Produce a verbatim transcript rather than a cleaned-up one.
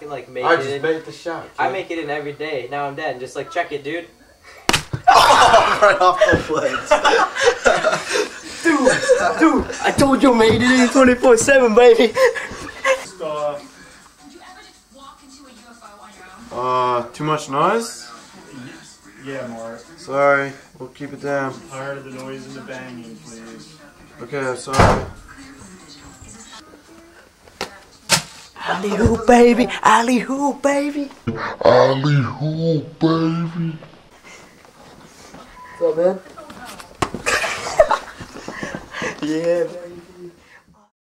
can like make I it just in. made the shot. Kid. I make it in every day. Now I'm dead. Just like check it, dude. Oh, right off the flames. Dude, dude, I told you I made it in twenty-four seven, baby. Uh, uh, too much noise? Yeah, Mark. Sorry, we'll keep it down. Tired of the noise and the banging, please. Okay, I'm sorry. Alley-hoop, baby. Alley-hoop, baby. Alley-hoop, baby. What's up, man? Yeah, man.